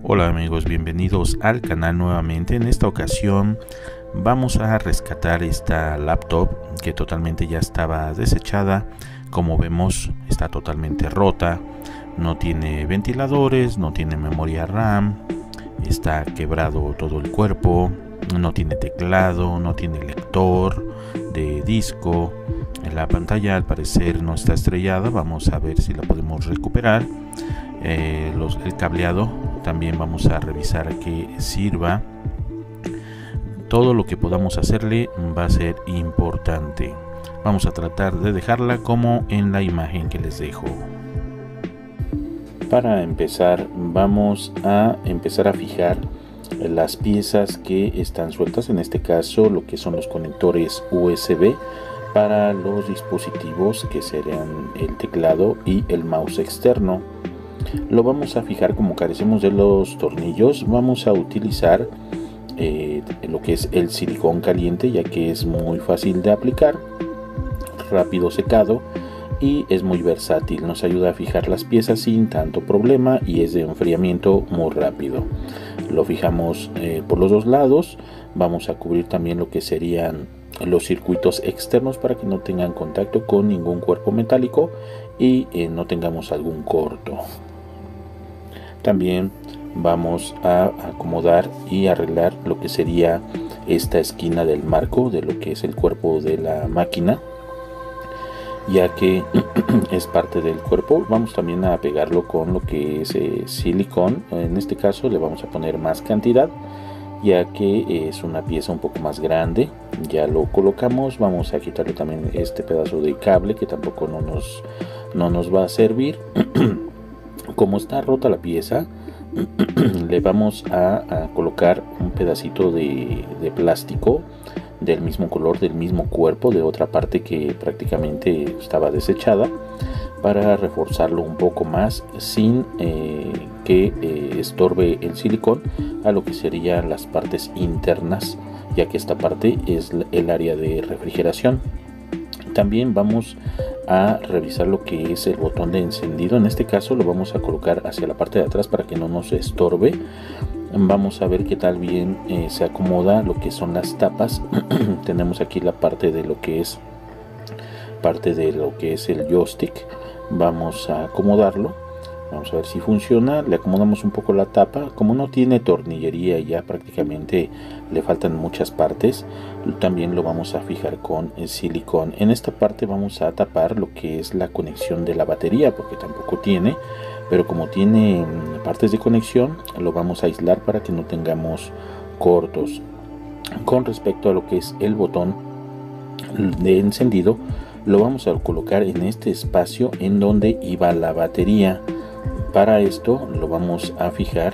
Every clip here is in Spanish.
Hola amigos, bienvenidos al canal nuevamente. En esta ocasión vamos a rescatar esta laptop que totalmente ya estaba desechada. Como vemos, está totalmente rota, no tiene ventiladores, no tiene memoria RAM, está quebrado todo el cuerpo, no tiene teclado, no tiene lector de disco. En la pantalla al parecer no está estrellada, vamos a ver si la podemos recuperar. El cableado también vamos a revisar que sirva. Todo lo que podamos hacerle va a ser importante. Vamos a tratar de dejarla como en la imagen que les dejo. Para empezar, vamos a empezar a fijar las piezas que están sueltas, en este caso lo que son los conectores USB para los dispositivos que serían el teclado y el mouse externo. Lo vamos a fijar. Como carecemos de los tornillos, vamos a utilizar lo que es el silicón caliente, ya que es muy fácil de aplicar, rápido secado y es muy versátil. Nos ayuda a fijar las piezas sin tanto problema y es de enfriamiento muy rápido. Lo fijamos por los dos lados. Vamos a cubrir también lo que serían los circuitos externos para que no tengan contacto con ningún cuerpo metálico y no tengamos algún corto. También vamos a acomodar y arreglar lo que sería esta esquina del marco de lo que es el cuerpo de la máquina, ya que es parte del cuerpo. Vamos también a pegarlo con lo que es silicón. En este caso le vamos a poner más cantidad, ya que es una pieza un poco más grande. Ya lo colocamos. Vamos a quitarle también este pedazo de cable que tampoco no nos va a servir. Como está rota la pieza, le vamos a colocar un pedacito de plástico del mismo color, del mismo cuerpo, de otra parte que prácticamente estaba desechada, para reforzarlo un poco más sin que estorbe el silicón a lo que serían las partes internas, ya que esta parte es el área de refrigeración. También vamos a revisar lo que es el botón de encendido. En este caso lo vamos a colocar hacia la parte de atrás para que no nos estorbe. Vamos a ver qué tal bien se acomoda lo que son las tapas. Tenemos aquí la parte de lo que es el joystick. Vamos a acomodarlo. Vamos a ver si funciona. Le acomodamos un poco la tapa. Como no tiene tornillería y ya prácticamente le faltan muchas partes, también lo vamos a fijar con el silicón. En esta parte vamos a tapar lo que es la conexión de la batería, porque tampoco tiene, pero como tiene partes de conexión, lo vamos a aislar para que no tengamos cortos. Con respecto a lo que es el botón de encendido, lo vamos a colocar en este espacio en donde iba la batería. Para esto lo vamos a fijar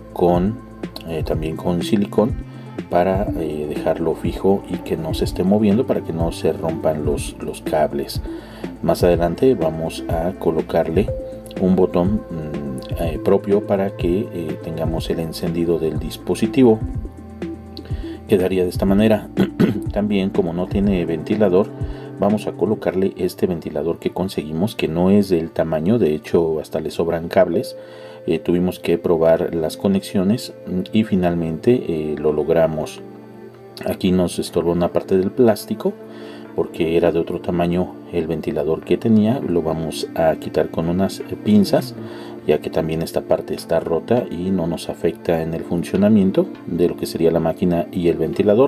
también con silicón, para dejarlo fijo y que no se esté moviendo, para que no se rompan los cables. Más adelante vamos a colocarle un botón propio para que tengamos el encendido del dispositivo. Quedaría de esta manera. También, como no tiene ventilador, vamos a colocarle este ventilador que conseguimos, que no es del tamaño, de hecho hasta le sobran cables. Tuvimos que probar las conexiones y finalmente lo logramos. Aquí nos estorbó una parte del plástico porque era de otro tamaño el ventilador que tenía. Lo vamos a quitar con unas pinzas, ya que también esta parte está rota y no nos afecta en el funcionamiento de lo que sería la máquina y el ventilador.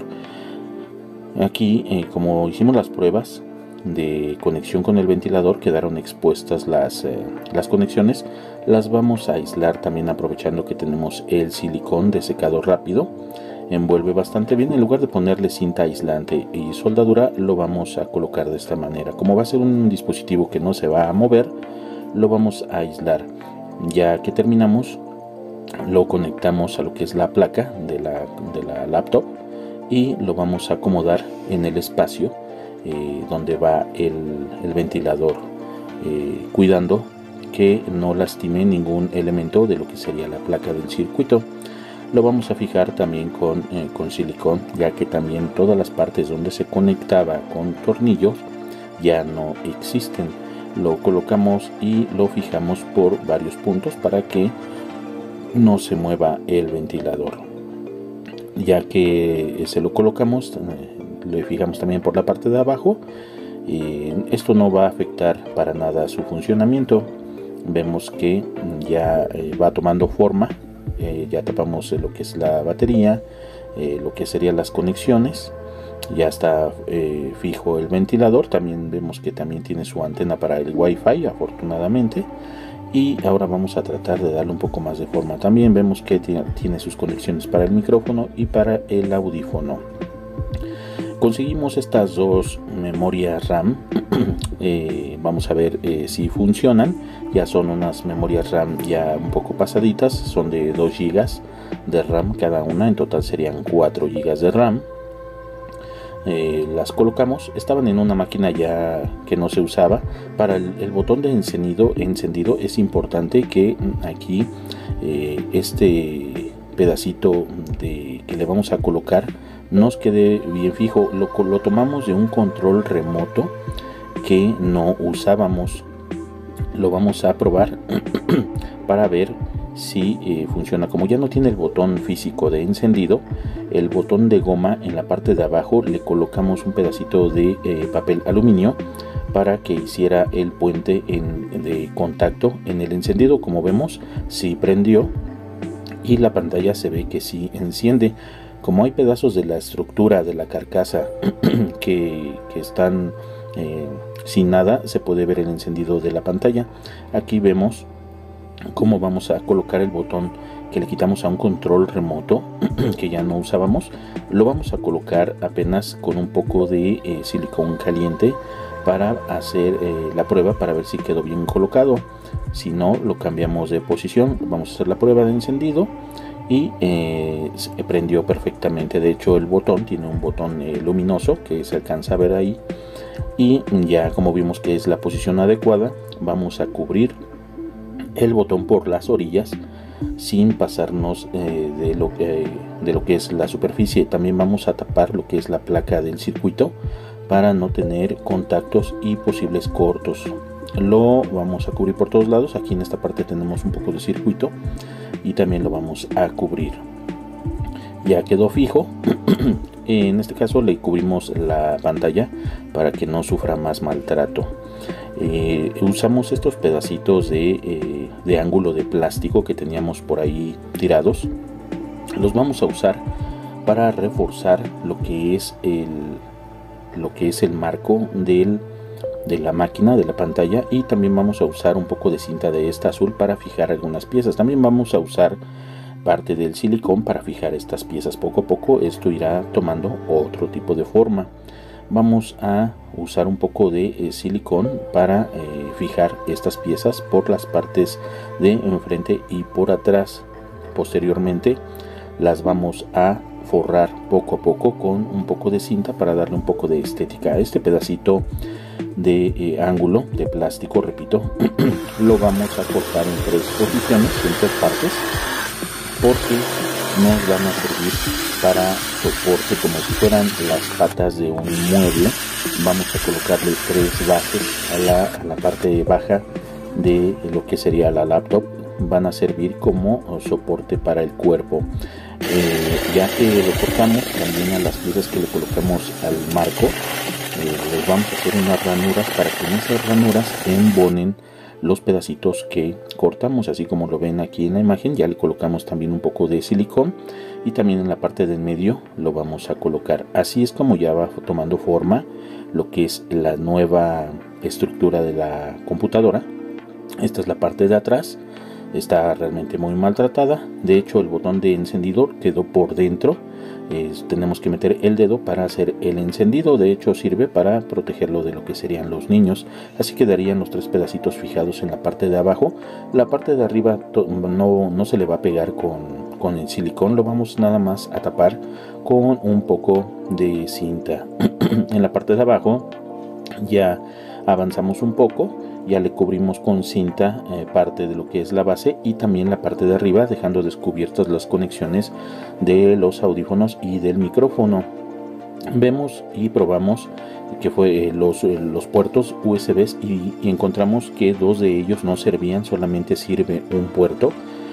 Aquí, como hicimos las pruebas de conexión con el ventilador, quedaron expuestas las conexiones. Las vamos a aislar también, aprovechando que tenemos el silicón de secado rápido. Envuelve bastante bien. En lugar de ponerle cinta aislante y soldadura, lo vamos a colocar de esta manera. Como va a ser un dispositivo que no se va a mover, lo vamos a aislar. Ya que terminamos, lo conectamos a lo que es la placa de la laptop y lo vamos a acomodar en el espacio donde va el ventilador, cuidando que no lastime ningún elemento de lo que sería la placa del circuito. Lo vamos a fijar también con silicón, ya que también todas las partes donde se conectaba con tornillos ya no existen. Lo colocamos y lo fijamos por varios puntos para que no se mueva el ventilador. Ya que se lo colocamos, lo fijamos también por la parte de abajo. Esto no va a afectar para nada su funcionamiento. Vemos que ya va tomando forma. Ya tapamos lo que es la batería, lo que serían las conexiones. Ya está fijo el ventilador. También vemos que también tiene su antena para el Wi-Fi, afortunadamente. Y ahora vamos a tratar de darle un poco más de forma. También vemos que tiene sus conexiones para el micrófono y para el audífono. Conseguimos estas dos memorias RAM. Vamos a ver si funcionan. Ya son unas memorias RAM ya un poco pasaditas. Son de 2 GB de RAM cada una. En total serían 4 GB de RAM. Las colocamos. Estaban en una máquina ya que no se usaba. Para el botón de encendido es importante que aquí este pedacito que le vamos a colocar nos quede bien fijo. Lo tomamos de un control remoto que no usábamos. Lo vamos a probar para ver si funciona. Como ya no tiene el botón físico de encendido, el botón de goma en la parte de abajo le colocamos un pedacito de papel aluminio para que hiciera el puente de contacto en el encendido. Como vemos, sí prendió y la pantalla se ve que sí enciende. Como hay pedazos de la estructura de la carcasa que están sin nada, se puede ver el encendido de la pantalla. Aquí vemos cómo vamos a colocar el botón que le quitamos a un control remoto que ya no usábamos. Lo vamos a colocar apenas con un poco de silicón caliente para hacer la prueba, para ver si quedó bien colocado. Si no, lo cambiamos de posición. Vamos a hacer la prueba de encendido y se prendió perfectamente. De hecho, el botón tiene un botón luminoso que se alcanza a ver ahí, y ya como vimos que es la posición adecuada, vamos a cubrir el botón por las orillas sin pasarnos de lo que es la superficie. También vamos a tapar lo que es la placa del circuito para no tener contactos y posibles cortos. Lo vamos a cubrir por todos lados. Aquí en esta parte tenemos un poco de circuito y también lo vamos a cubrir. Ya quedó fijo. En este caso le cubrimos la pantalla para que no sufra más maltrato. Usamos estos pedacitos de ángulo de plástico que teníamos por ahí tirados. Los vamos a usar para reforzar lo que es el marco de la máquina, de la pantalla, y también vamos a usar un poco de cinta de esta azul para fijar algunas piezas. También vamos a usar parte del silicón para fijar estas piezas. Poco a poco esto irá tomando otro tipo de forma. Vamos a usar un poco de silicón para fijar estas piezas por las partes de enfrente y por atrás. Posteriormente las vamos a forrar poco a poco con un poco de cinta para darle un poco de estética a este pedacito de ángulo de plástico. Repito, lo vamos a cortar en 3 posiciones, en 3 partes, porque nos van a servir para soporte como si fueran las patas de un mueble. Vamos a colocarle 3 bases a la parte baja de lo que sería la laptop. Van a servir como soporte para el cuerpo. Ya que lo cortamos, también a las piezas que le colocamos al marco, les vamos a hacer unas ranuras para que en esas ranuras embonen los pedacitos que cortamos. Así como lo ven aquí en la imagen, ya le colocamos también un poco de silicón, y también en la parte del medio lo vamos a colocar. Así es como ya va tomando forma lo que es la nueva estructura de la computadora. Esta es la parte de atrás. Está realmente muy maltratada. De hecho, el botón de encendido quedó por dentro. Tenemos que meter el dedo para hacer el encendido. De hecho, sirve para protegerlo de lo que serían los niños. Así quedarían los 3 pedacitos fijados en la parte de abajo. La parte de arriba no se le va a pegar con el silicón. Lo vamos nada más a tapar con un poco de cinta. En la parte de abajo ya avanzamos un poco. Ya le cubrimos con cinta parte de lo que es la base y también la parte de arriba, dejando descubiertas las conexiones de los audífonos y del micrófono. Vemos y probamos que fue los puertos USB y encontramos que 2 de ellos no servían, solamente sirve un puerto.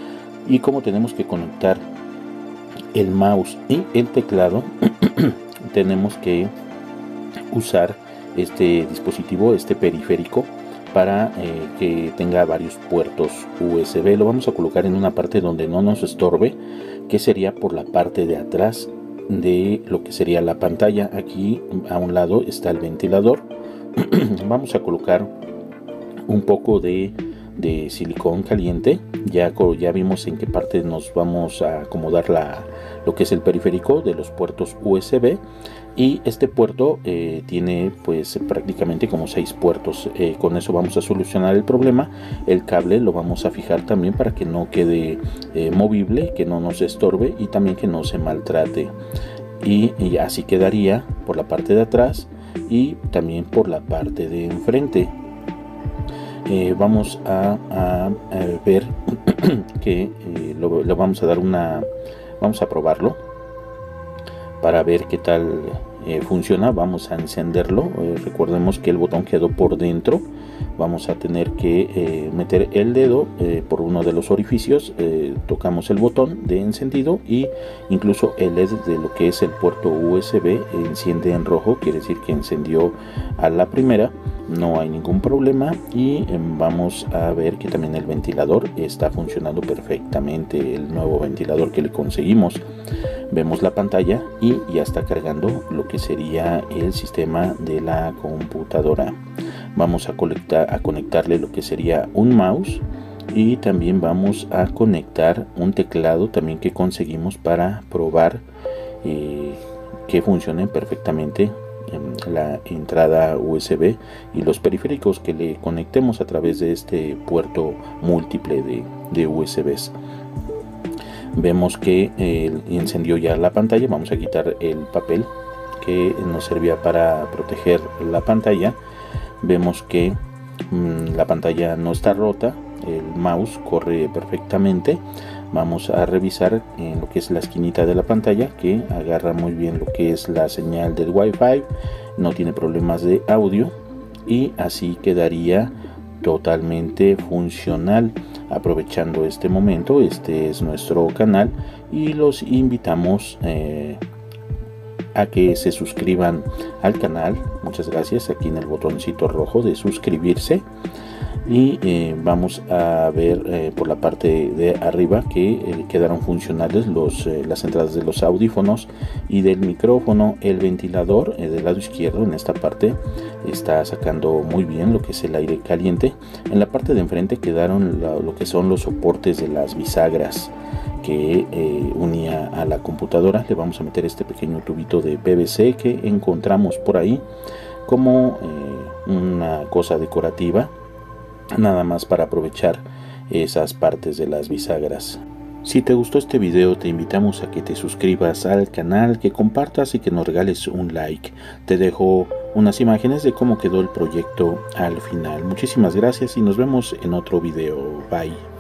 y como tenemos que conectar el mouse y el teclado, tenemos que usar este dispositivo, este periférico, para que tenga varios puertos USB. Lo vamos a colocar en una parte donde no nos estorbe, que sería por la parte de atrás de lo que sería la pantalla. Aquí a un lado está el ventilador. Vamos a colocar un poco de silicón caliente. Ya vimos en qué parte nos vamos a acomodar lo que es el periférico de los puertos USB, y este puerto tiene pues prácticamente como 6 puertos. Con eso vamos a solucionar el problema. El cable lo vamos a fijar también para que no quede movible, que no nos estorbe y también que no se maltrate, y así quedaría por la parte de atrás y también por la parte de enfrente. Vamos a ver que lo vamos a dar vamos a probarlo para ver qué tal funciona. Vamos a encenderlo. Recordemos que el botón quedó por dentro. Vamos a tener que meter el dedo por uno de los orificios, tocamos el botón de encendido y incluso el LED de lo que es el puerto USB enciende en rojo, quiere decir que encendió a la primera. No hay ningún problema, y vamos a ver que también el ventilador está funcionando perfectamente, el nuevo ventilador que le conseguimos. Vemos la pantalla y ya está cargando lo que sería el sistema de la computadora. Vamos a conectarle lo que sería un mouse, y también vamos a conectar un teclado también que conseguimos para probar que funcione perfectamente la entrada USB y los periféricos que le conectemos a través de este puerto múltiple de USBs. Vemos que encendió ya la pantalla. Vamos a quitar el papel que nos servía para proteger la pantalla. Vemos que la pantalla no está rota, el mouse corre perfectamente. Vamos a revisar en lo que es la esquinita de la pantalla, que agarra muy bien lo que es la señal del Wi-Fi, no tiene problemas de audio, y así quedaría totalmente funcional. Aprovechando este momento, este es nuestro canal y los invitamos a que se suscriban al canal. Muchas gracias. Aquí en el botoncito rojo de suscribirse, y vamos a ver por la parte de arriba que quedaron funcionales las entradas de los audífonos y del micrófono. El ventilador del lado izquierdo en esta parte está sacando muy bien lo que es el aire caliente. En la parte de enfrente quedaron lo que son los soportes de las bisagras que unía a la computadora. Le vamos a meter este pequeño tubito de PVC que encontramos por ahí como una cosa decorativa, nada más para aprovechar esas partes de las bisagras. Si te gustó este video, te invitamos a que te suscribas al canal, que compartas y que nos regales un like. Te dejo unas imágenes de cómo quedó el proyecto al final. Muchísimas gracias y nos vemos en otro video. Bye.